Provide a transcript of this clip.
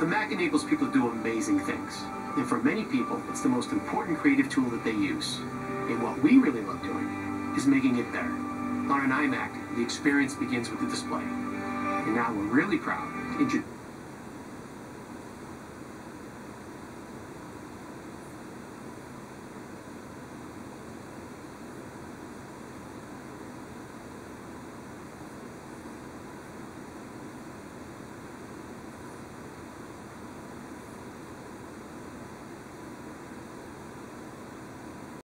The Mac enables people to do amazing things. And for many people, it's the most important creative tool that they use. And what we really love doing is making it better. On an iMac, the experience begins with the display. And now we're really proud to introduce